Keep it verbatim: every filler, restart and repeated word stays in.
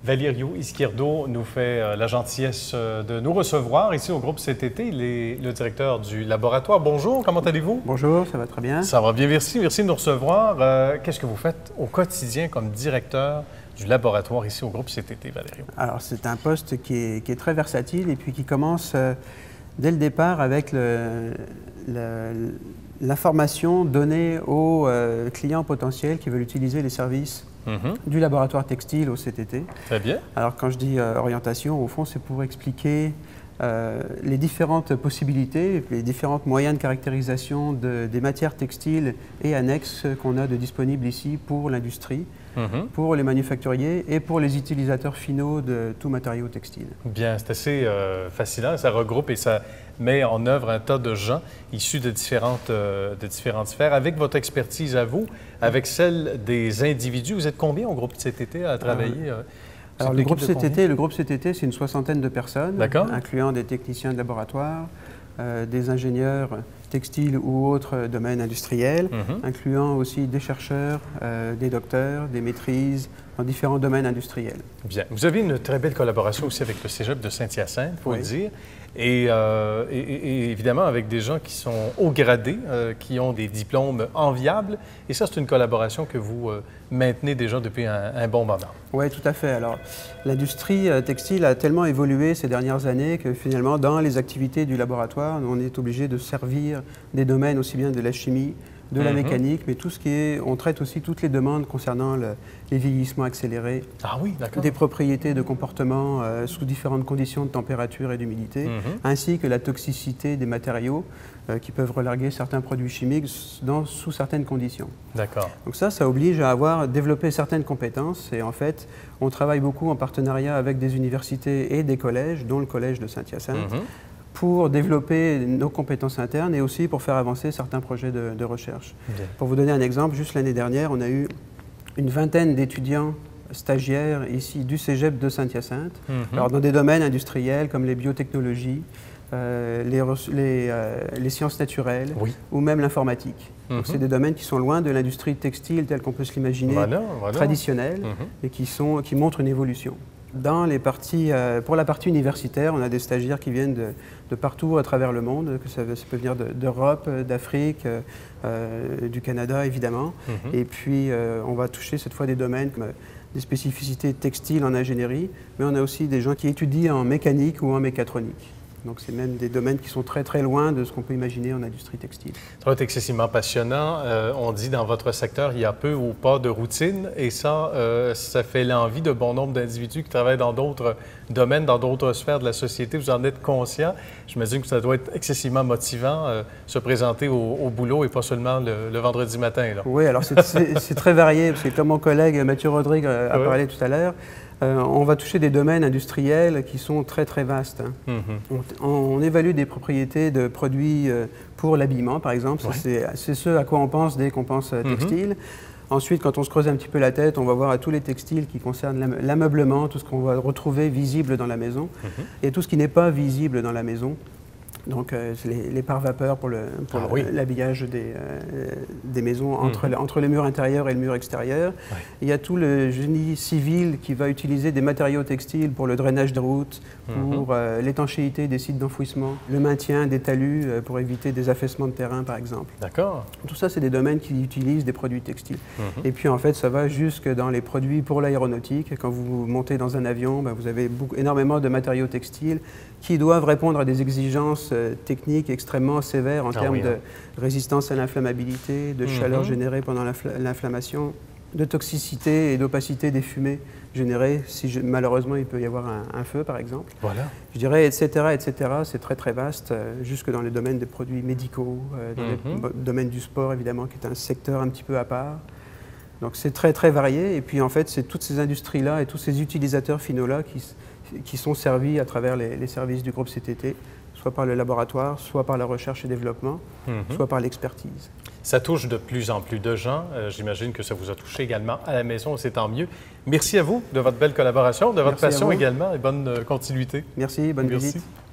Valerio Izquierdo nous fait euh, la gentillesse euh, de nous recevoir ici au groupe C T T. Il est le directeur du laboratoire. Bonjour, comment allez-vous? Bonjour, ça va très bien. Ça va bien, merci. Merci de nous recevoir. Euh, Qu'est-ce que vous faites au quotidien comme directeur du laboratoire ici au groupe C T T, Valerio? Alors, c'est un poste qui est, qui est très versatile et puis qui commence euh, dès le départ avec l'information donnée aux euh, clients potentiels qui veulent utiliser les services mm-hmm. du laboratoire textile au C T T. Très bien. Alors, quand je dis euh, orientation, au fond, c'est pour expliquer euh, les différentes possibilités, les différents moyens de caractérisation de, des matières textiles et annexes qu'on a de disponibles ici pour l'industrie. Mm-hmm. Pour les manufacturiers et pour les utilisateurs finaux de tout matériau textile. Bien, c'est assez euh, fascinant. Ça regroupe et ça met en œuvre un tas de gens issus de différentes, euh, de différentes sphères. Avec votre expertise à vous, avec celle des individus, vous êtes combien au groupe C T T à travailler? Euh, Alors, le groupe, C T T, le groupe C T T, c'est une soixantaine de personnes, incluant des techniciens de laboratoire, euh, des ingénieurs textiles ou autres domaines industriels, mm-hmm. incluant aussi des chercheurs, euh, des docteurs, des maîtrises dans différents domaines industriels. Bien. Vous avez une très belle collaboration aussi avec le Cégep de Saint-Hyacinthe, il faut oui. le dire, et, euh, et, et évidemment avec des gens qui sont haut gradés, euh, qui ont des diplômes enviables, et ça, c'est une collaboration que vous euh, maintenez déjà depuis un, un bon moment. Oui, tout à fait. Alors, l'industrie textile a tellement évolué ces dernières années que finalement, dans les activités du laboratoire, on est obligé de servir des domaines aussi bien de la chimie, de la mm-hmm. mécanique, mais tout ce qui est, on traite aussi toutes les demandes concernant le, les vieillissements accélérés, ah oui, des propriétés de comportement euh, sous différentes conditions de température et d'humidité, mm-hmm. ainsi que la toxicité des matériaux euh, qui peuvent relarguer certains produits chimiques dans, sous certaines conditions. D'accord. Donc ça, ça oblige à avoir développé certaines compétences et en fait, on travaille beaucoup en partenariat avec des universités et des collèges, dont le collège de Saint-Hyacinthe, mm-hmm. pour développer nos compétences internes et aussi pour faire avancer certains projets de, de recherche. Bien. Pour vous donner un exemple, juste l'année dernière, on a eu une vingtaine d'étudiants stagiaires ici du Cégep de Saint-Hyacinthe, mm-hmm. alors dans des domaines industriels comme les biotechnologies, euh, les, les, euh, les sciences naturelles oui. ou même l'informatique. Mm-hmm. Donc c'est des domaines qui sont loin de l'industrie textile telle qu'on peut se l'imaginer, voilà, voilà. traditionnelle, mm-hmm. et qui, sont, qui montrent une évolution. Dans les parties, euh, pour la partie universitaire, on a des stagiaires qui viennent de, de partout à travers le monde, que ça, ça peut venir d'Europe, de, d'Afrique, euh, du Canada évidemment. Mm-hmm. Et puis euh, on va toucher cette fois des domaines comme des spécificités textiles en ingénierie, mais on a aussi des gens qui étudient en mécanique ou en mécatronique. Donc, c'est même des domaines qui sont très, très loin de ce qu'on peut imaginer en industrie textile. Ça va être excessivement passionnant. Euh, on dit dans votre secteur, il y a peu ou pas de routine. Et ça, euh, ça fait l'envie de bon nombre d'individus qui travaillent dans d'autres domaines, dans d'autres sphères de la société. Vous en êtes conscient. J'imagine que ça doit être excessivement motivant, euh, se présenter au, au boulot et pas seulement le, le vendredi matin. Là. Oui, alors c'est très varié, parce que comme mon collègue Mathieu Rodrigue a oui. parlé tout à l'heure, Euh, on va toucher des domaines industriels qui sont très très vastes. Hein. Mm-hmm. on, on évalue des propriétés de produits euh, pour l'habillement, par exemple. Ouais. C'est ce à quoi on pense dès qu'on pense euh, textile. Mm-hmm. Ensuite, quand on se creuse un petit peu la tête, on va voir à tous les textiles qui concernent l'ameublement, tout ce qu'on va retrouver visible dans la maison, mm-hmm. et tout ce qui n'est pas visible dans la maison. Donc, euh, les, les pare-vapeurs pour l'habillage ah, oui. des, euh, des maisons entre, mmh. entre les murs intérieurs et le mur extérieur. Ouais. Il y a tout le génie civil qui va utiliser des matériaux textiles pour le drainage de routes, pour mmh. euh, l'étanchéité des sites d'enfouissement, le maintien des talus euh, pour éviter des affaissements de terrain, par exemple. D'accord. Tout ça, c'est des domaines qui utilisent des produits textiles. Mmh. Et puis, en fait, ça va jusque dans les produits pour l'aéronautique. Quand vous montez dans un avion, ben, vous avez beaucoup, énormément de matériaux textiles qui doivent répondre à des exigences euh, techniques extrêmement sévères en ah termes oui, hein. de résistance à l'inflammabilité, de mm-hmm. chaleur générée pendant l'inflammation, de toxicité et d'opacité des fumées générées si je, malheureusement il peut y avoir un, un feu par exemple. Voilà. Je dirais et cetera et cetera. C'est très très vaste, euh, jusque dans les domaines des produits médicaux, euh, dans mm-hmm. le domaine du sport évidemment qui est un secteur un petit peu à part. Donc c'est très très varié et puis en fait c'est toutes ces industries-là et tous ces utilisateurs finaux-là qui qui sont servis à travers les, les services du groupe C T T, soit par le laboratoire, soit par la recherche et développement, mm-hmm. soit par l'expertise. Ça touche de plus en plus de gens. Euh, J'imagine que ça vous a touché également à la maison, c'est tant mieux. Merci à vous de votre belle collaboration, de votre Merci passion également et bonne continuité. Merci, bonne Merci. visite.